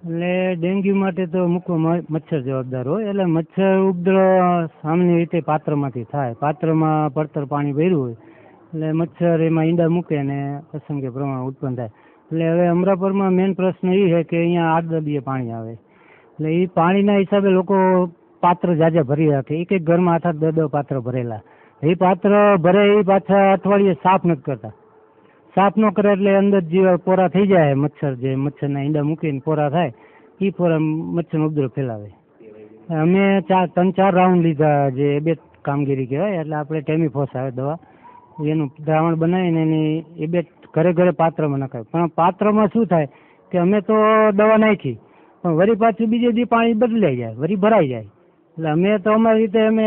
એટલે ડેન્ગ્યુ માટે તો મુખ્ય મચ્છર જવાબદાર હોય. એટલે મચ્છર ઉપદ્રવ સામાન્ય રીતે પાત્રમાંથી થાય. પાત્રમાં પડતર પાણી ભર્યું હોય એટલે મચ્છર એમાં ઈંડા મૂકે અને અસંખ્ય પ્રમાણ ઉત્પન્ન થાય. એટલે હવે અમરાપરમાં મેઇન પ્રશ્ન એ છે કે અહીંયા 8 પાણી આવે. એટલે એ પાણીના હિસાબે લોકો પાત્ર જાજા ભરી રાખે. એક એક ઘરમાં 8-8 10 પાત્ર ભરેલા. એ પાત્ર ભરે એ પાછા અઠવાડિયે સાફ નથી કરતા. સાફ ન કરે એટલે અંદર જે પોરા થઈ જાય મચ્છરના ઈંડા મૂકીને પોરા થાય એ પોરા મચ્છરનો ઉપદ્રવ ફેલાવે. અમે 3-4 રાઉન્ડ લીધા, જે એબેટ કામગીરી કહેવાય. એટલે આપણે ટેમીફોસ આવે દવા, એનું દ્રાવણ બનાવીને એની એબેટ ઘરે ઘરે પાત્રમાં નખાય. પણ પાત્રમાં શું થાય કે અમે તો દવા નાખી પણ વળી પાછું બીજે દી પાણી બદલાઈ જાય, વળી ભરાઈ જાય. એટલે અમે તો અમારી રીતે અમે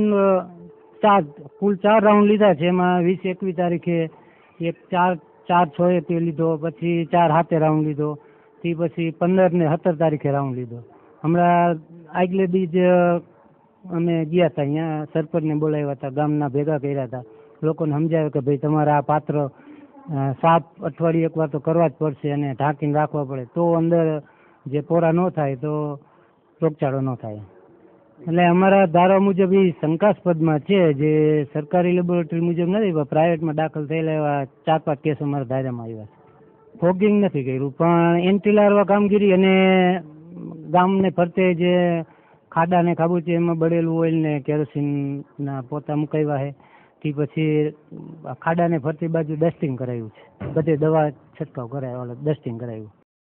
કુલ 4 રાઉન્ડ લીધા છે. એમાં 20-21 તારીખે એક 4-6 લીધો, પછી 4-7 રાઉન્ડ લીધો, તે પછી 15 ને 17 તારીખે રાઉન્ડ લીધો. હમણાં આગલે બીજ અમે ગયા હતા, અહીંયા સરપંચને બોલાવ્યા હતા, ગામના ભેગા કર્યા હતા, લોકોને સમજાવ્યું કે ભાઈ તમારે આ પાત્ર સાફ અઠવાડિયે એકવાર તો કરવા જ પડશે અને ઢાંકીને રાખવા પડે, તો અંદર જે પોરા ન થાય તો રોગચાળો ન થાય. એટલે અમારા ધારા મુજબ એ શંકાસ્પદમાં છે, જે સરકારી લેબોરેટરી મુજબ નથી પણ પ્રાઇવેટમાં દાખલ થયેલા એવા 4-5 કેસ અમારા ધારામાં આવ્યા છે. ફોગિંગ નથી કર્યું પણ એન્ટી લાર્વા કામગીરી અને ગામને ફરતે જે ખાડા ને ખાબોચિયા એમાં બળેલું ઓઇલ ને કેરોસીનના પોતા મુકાવ્યા છે. તે પછી ખાડાને ફરતી બાજુ ડસ્ટિંગ કરાવ્યું છે, બધે દવા છંટકાવ કરાવ્યો, ડસ્ટિંગ કરાવ્યું.